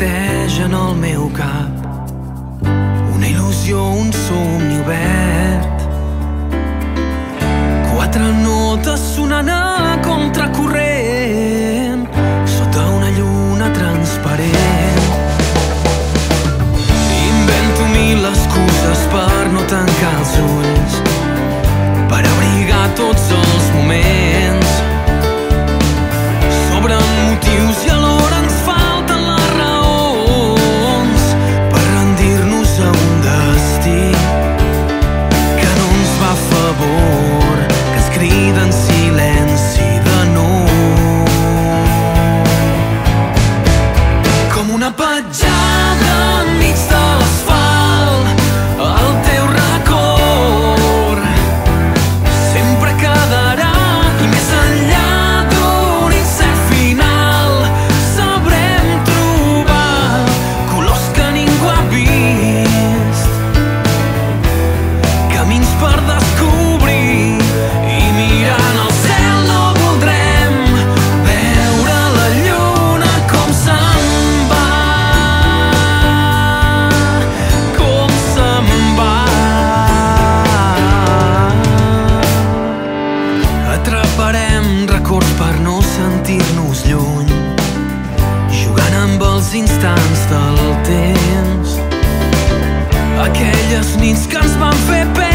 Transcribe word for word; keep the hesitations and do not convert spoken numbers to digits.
neteja en el meu cap, una il·lusió, un somni obert. Quatre notes sonant a contracorrent sota una lluna transparent. Invento mil excuses per no tancar els ulls, per abrigar tots els moments. Sobren motius i alhora ens falten les raons per rendir-nos a un destí que no ens va a favor, que es crida en silenci de nou. Com una petjada enmig de l'asfalt, el teu record sempre quedarà, i més enllà d'un incert final sabrem trobar colors que ningú ha vist, camins per descobrir, i mirant al cel no voldrem veure la lluna com se'n va, com se'n va. Atraparem records per no sentir-nos lluny, jugant amb els instants del temps, aquelles nits que ens van fer perdre